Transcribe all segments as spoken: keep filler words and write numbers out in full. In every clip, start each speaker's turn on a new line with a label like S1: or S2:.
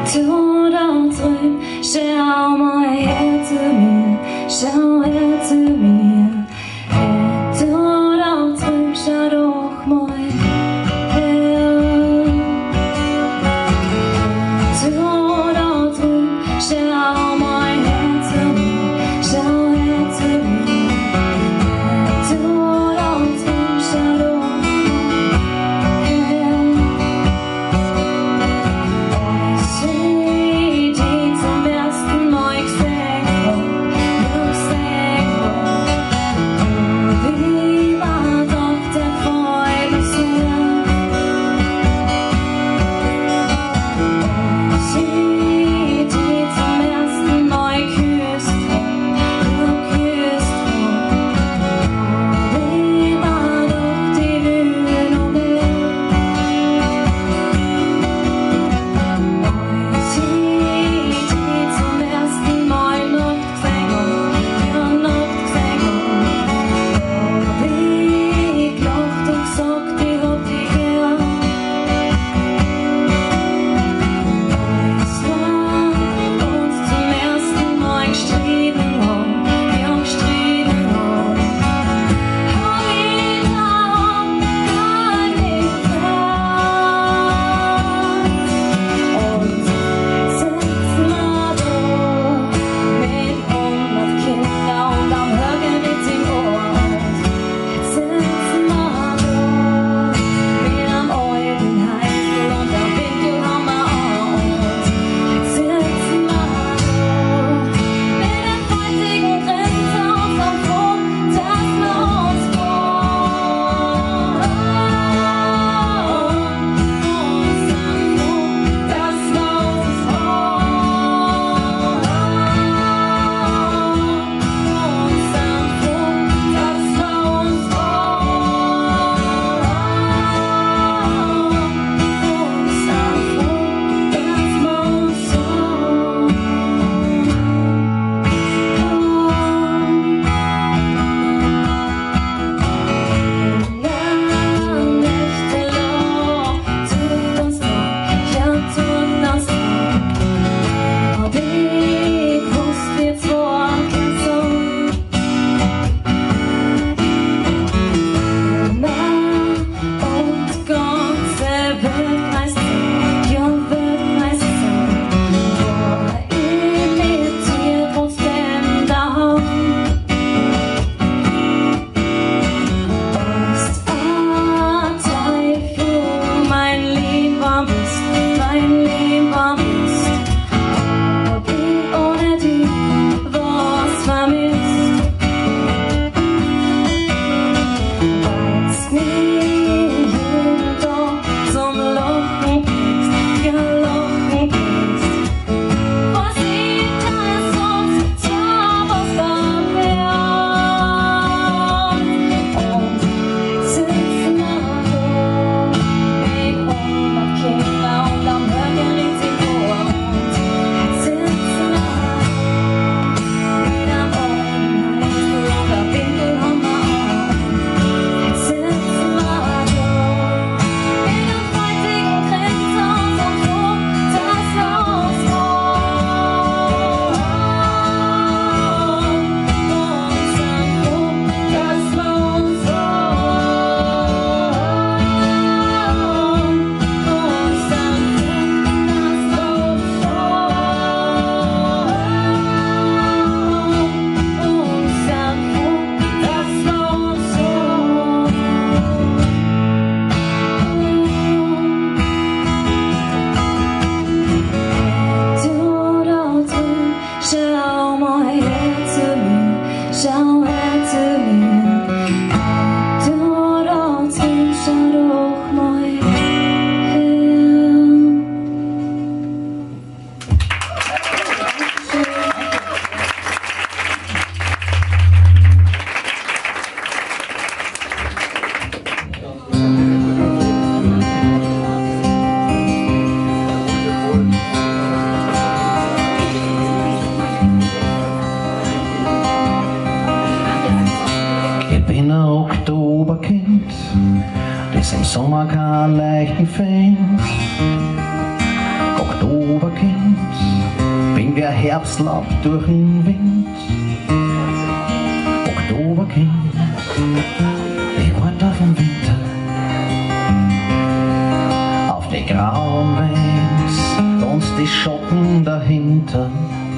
S1: Du da drüben, schau mal her zu mir, schau her zu mir. Hey, du da drüben, schau doch mal her. Du da drüben, schau mal her zu mir, schau her zu mir. Du da drüben, schau doch mal her. Ich seh die zum ersten Mal gesehen, nur sehen, wie war doch der Freude sehr. Ich seh die zum ersten Mal geküsst, nur geküsst, wie war doch die Höhe noch mehr. Ich seh die zum ersten Mal noch gesehen, ja noch gesehen, wie gelacht und gesagt, ich hab dich gern. Es war uns zum ersten Mal gestritten haben, ja gestritten haben, hab ich darum gar nicht gedacht. Und sitzen wir da mit hundert Kindern und am Hörgerät im Ohr. Sitzen wir da mit am alten Heisel und am Winkelhammer Ort. Sitzen wir da mit dem feuchtigen Grinsen und so froh, dass wir uns freuen. Und sind froh, dass wir uns freuen. Und sind froh, dass wir uns schau her zu mir, du da drüben, schau doch mal her.
S2: Ich bin ein Oktoberkind, das im Sommer keinen leichten findet. Oktoberkind, Herbstlaub durch den Wind. Oktoberkind, ich warte auf den Winter. Auf die grauen Wände und die Schotten dahinter.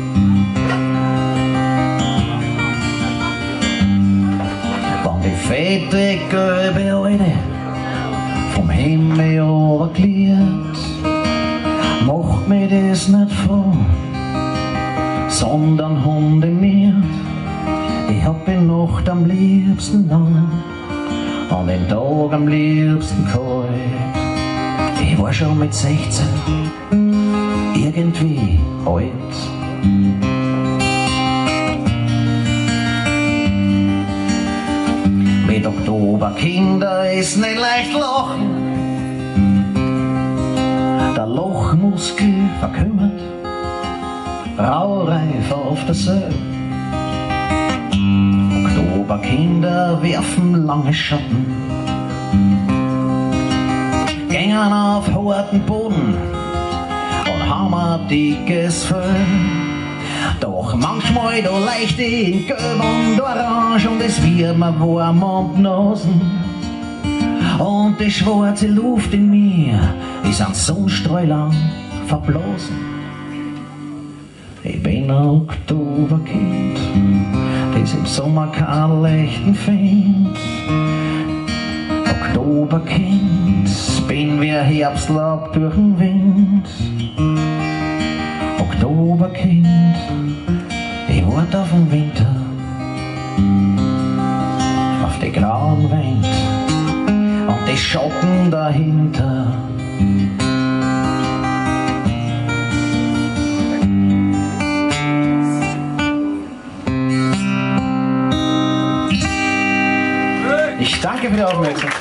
S2: Wenn die fette gelbe Alte vom Himmel runtergliert, macht mir das nicht froh, sondern hundemiert. Ich hab die Nacht am liebsten lang und den Tag am liebsten kalt. Ich war schon mit sechzehn irgendwie alt. Mit Oktoberkinder ist nicht leicht lachen. Der Lochmuskel verkümmert, raureif auf der Söll. Oktoberkinder werfen lange Schatten, gängen auf harten Boden und haben ein dickes Fell. Doch manchmal da leicht in Gelb und Orange und es wird mir warm um die Nasen. Und die schwarze Luft in mir ist an Sonnenstrahl lang verblasen. Ich bin ein Oktoberkind, das im Sommer keinen Lichten findet. Oktoberkind, bin wie ein Herbstlaub durch den Wind. Oktoberkind, ich warte auf den Winter, auf die grauen Wände und die Schatten dahinter. Ich danke für die Aufmerksamkeit.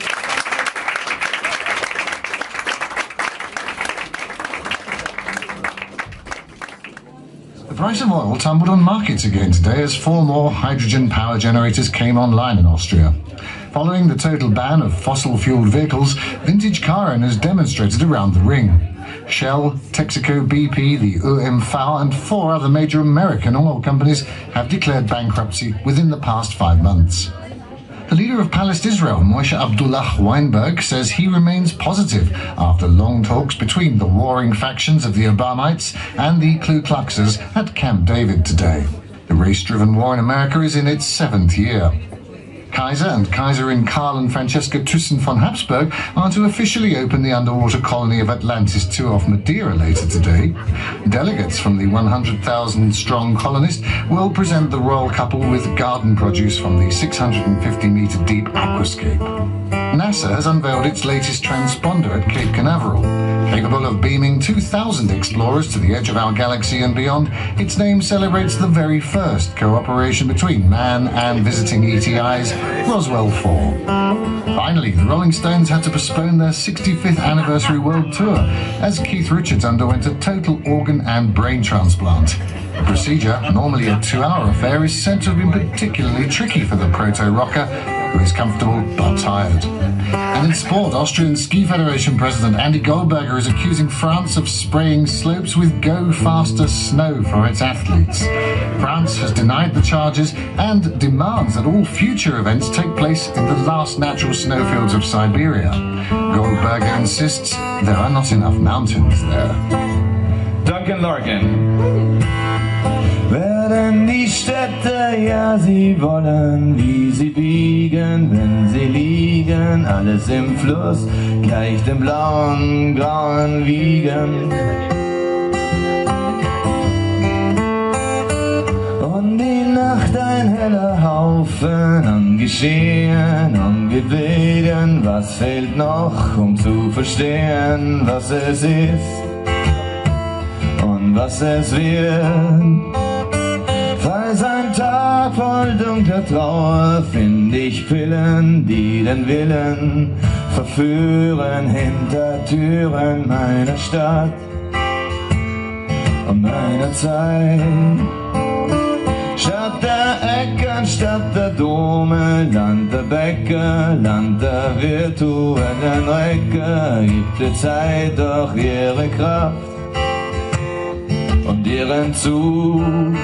S3: The price of oil tumbled on markets again today as four more hydrogen power generators came online in Austria. Following the total ban of fossil-fueled vehicles, vintage car owners demonstrated around the ring. Shell, Texaco, B P, the O M V and four other major American oil companies have declared bankruptcy within the past five months. The leader of Palestine Israel, Moshe Abdullah Weinberg, says he remains positive after long talks between the warring factions of the Obamites and the Ku Kluxers at Camp David today. The race-driven war in America is in its seventh year. Kaiser and Kaiserin Karl and Francesca Thyssen von Habsburg are to officially open the underwater colony of Atlantis two off Madeira later today. Delegates from the one hundred thousand strong colonist will present the royal couple with garden produce from the six hundred fifty metre deep aquascape. NASA has unveiled its latest transponder at Cape Canaveral. Capable of beaming two thousand explorers to the edge of our galaxy and beyond, its name celebrates the very first cooperation between man and visiting E T Is, Roswell four. Finally, the Rolling Stones had to postpone their sixty-fifth anniversary world tour as Keith Richards underwent a total organ and brain transplant. The procedure, normally a two-hour affair, is said to have been particularly tricky for the proto-rocker, who is comfortable but tired. And in sport, Austrian Ski Federation President Andy Goldberger is accusing France of spraying slopes with Go Faster snow for its athletes. France has denied the charges and demands that all future events take place in the last natural snowfields of Siberia. Goldberger insists there are not enough mountains there.
S4: Duncan Larkin. Werden die Städte, ja sie wollen, wie sie biegen, wenn sie liegen, alles im Fluss, gleich dem blauen, grauen Wiegen. Und die Nacht ein heller Haufen an Geschehen, an Gebeten, was fehlt noch, um zu verstehen, was es ist und was es wird. Falls ein Tag voll dunkler Trauer, find ich Pillen, die den Willen verführen hinter Türen meiner Stadt und meiner Zeit. Stadt der Ecken, Stadt der Dome, Land der Bäcker, Land der virtuellen Recke, gibt die Zeit doch ihre Kraft und ihren Zug.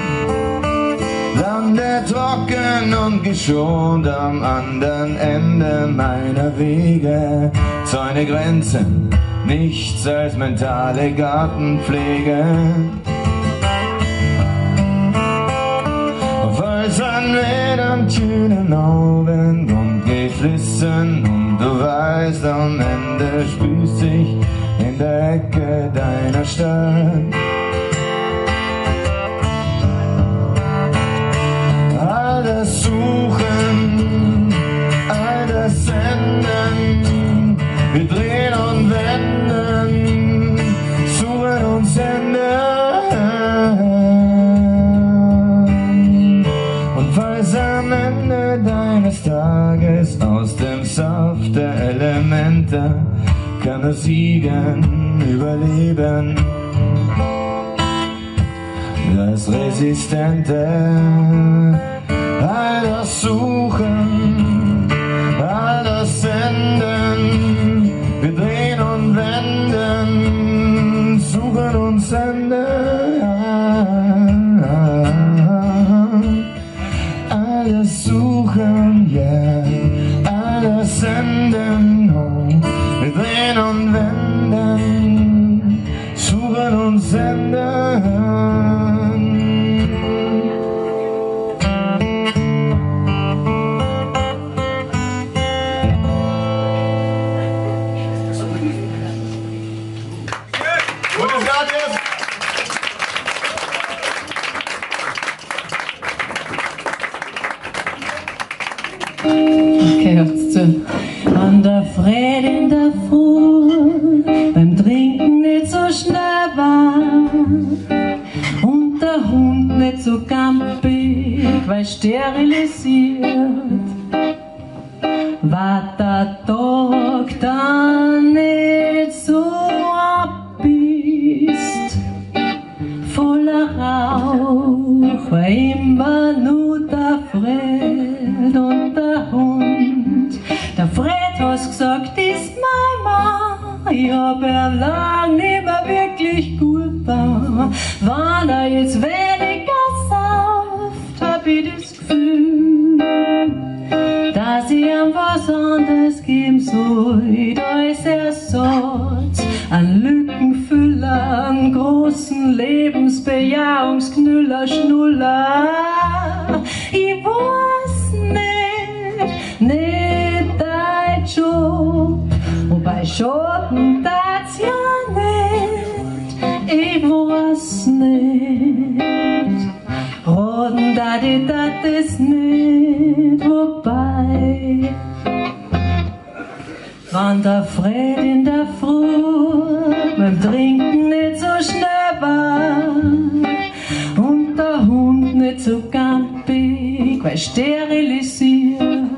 S4: Dann der trocken und geschont am anderen Ende meiner Wege. Zäune Grenzen, nichts als mentale Gartenpflege. Falls an Rädern schönen Augen kommt geflissen und du weißt, am Ende spüßt sich in der Ecke deiner Stadt. All das Suchen, all das Senden, wir drehen und wenden, suchen und senden. Und falls am Ende deines Tages aus dem Saft der Elemente kann er siegen, überleben. Das Resistente, all das Suchen, all das Senden, wir drehen und wenden, suchen und senden. Alles suchen, yeah, alles senden, oh. Wir drehen und wenden, suchen und senden.
S1: Okay, hört's zu. An der Freude in der Früh, beim Trinken nicht so schnell war und der Hund nicht so gampig, weil sterilisiert, war der Tag dann nicht so abbist. Voller Rauch war immer nur der Fred und der Hund. Der Fred hat gesagt, ist mein Mann. Ich hab ihn lang nicht mehr wirklich gut da. Wenn er jetzt weniger sauft, hab ich das Gefühl, dass ich ihm was anderes geben soll, als Ersatz. Ein Lückenfüller, einen großen Lebensbejahungsknüller, Schnuller. Ich weiß nicht, nicht dein Job, wobei Schotten das ja nicht. Ich weiß nicht, roten da die dat ist nicht, wobei. Wann der Fred in der Früh beim Trinken nicht so schnell war und der Hund nicht so gampig, weil sterilisiert,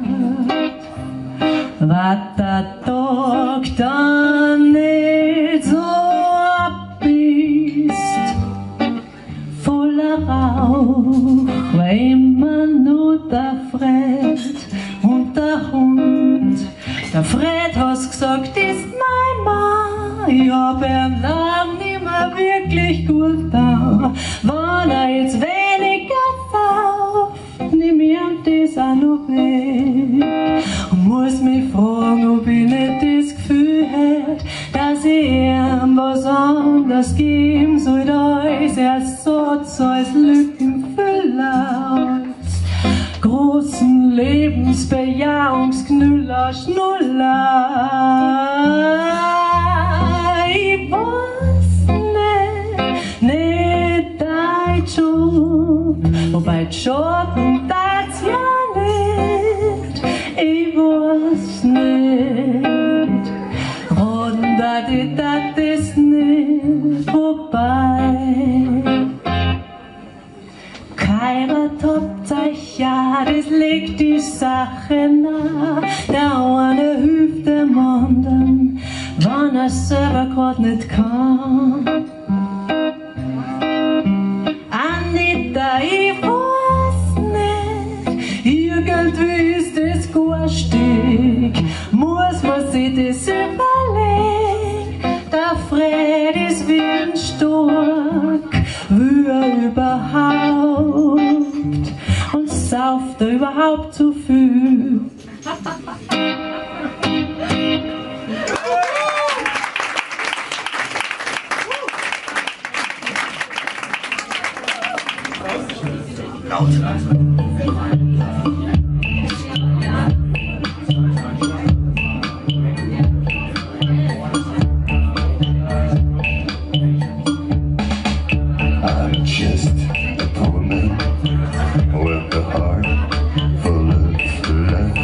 S1: war der Tag dann nicht so abbist. Voller Rauch war immer nur der Fred und der Hund. Der Fred hat gesagt, ist mein Mann. Ich hab ihn lang nicht mehr wirklich gut da. Wenn er jetzt weniger sauft, nimm ich ihm das auch noch weg. Und muss mich fragen, ob ich nicht das Gefühl hätte, dass ich ihm was anderes geben soll, als Ersatz, als Lückenfüller, großen Lebensbejahungsknüller, Schnuller. Ich weiß nicht, nicht dein Job, wobei Schotten das ja nicht. Ich weiß nicht, roten da die dat ist nicht, wobei. Heirat habt euch ja, das legt die Sache nah. Der eine hilft dem anderen, wenn er selber grad nicht kann. Anita, ich weiß nicht, irgendwie ist das garstig, muss man sich das überlegen. Der Fred ist wie ein Stork, wie
S5: da überhaupt so viel?
S4: I'm just a poor man with a heart full of love.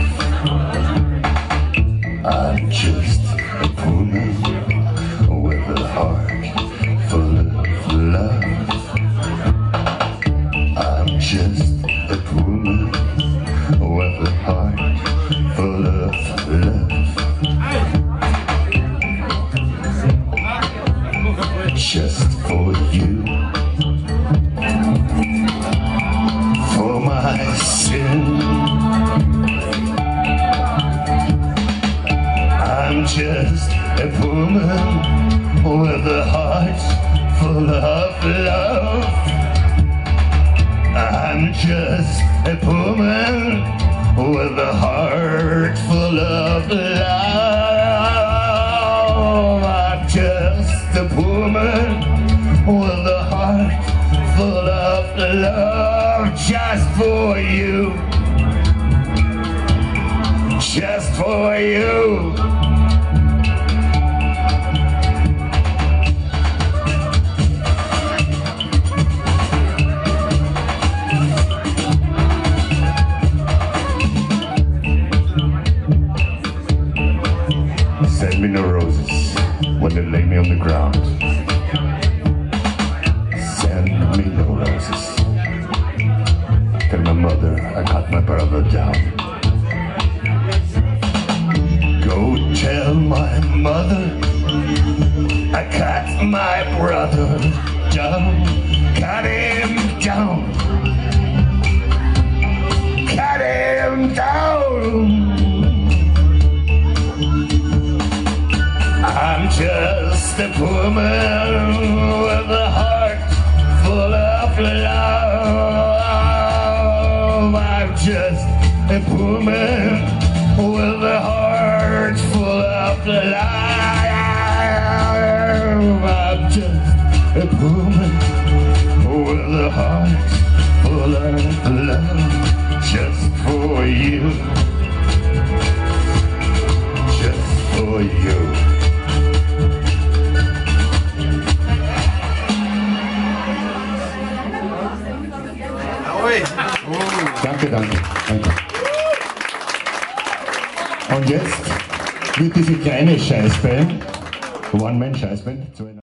S4: I'm just a poor man with a heart full of love. I'm just a poor man with a heart full of love. Just for you, for my sin, I'm just a poor man with a heart full of love. I'm just a poor man with a heart full of love. I'm just a poor man with a heart full of love. Just for you, just for you. Send me no roses when they lay me on the ground. Send me no roses. Tell my mother I cut my brother down. Go tell my mother I cut my brother down. Cut him down. Cut him down. I'm just a poor man with a heart full of love. I'm just a poor man with a heart full of love. I'm just a poor man with a heart full of love. Just for you, just for you. Danke, danke, danke. Und jetzt wird diese kleine Scheißband, One-Man-Scheißband, zu einer